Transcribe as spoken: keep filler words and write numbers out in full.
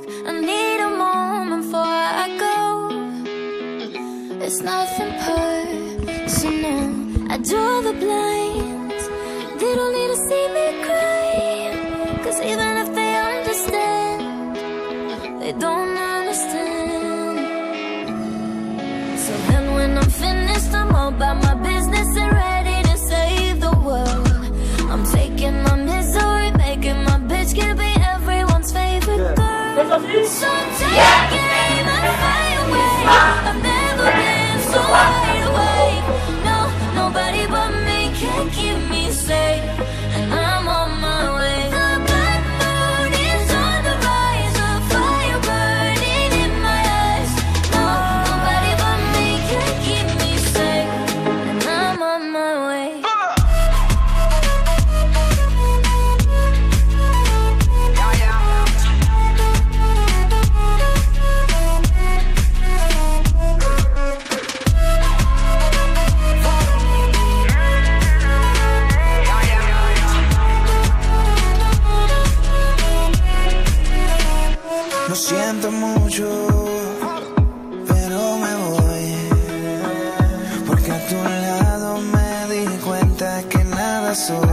I need a moment before I go. It's nothing personal. I draw the blinds. They don't need to see me cry, 'cause even if they understand, they don't understand. So then when I'm finished, I'm all about my business and ready to save the world. I'm taking my misery, making my bitch can be everyone's favorite girl. So take aim and fly away. I've never been so wide awake. No, nobody but me can keep me safe, and I'm on my way. The black moon is on the rise, a fire burning in my eyes. No, nobody but me can keep me safe, and I'm on my way. Lo siento mucho, pero me voy, porque a tu lado me di cuenta que nada soy.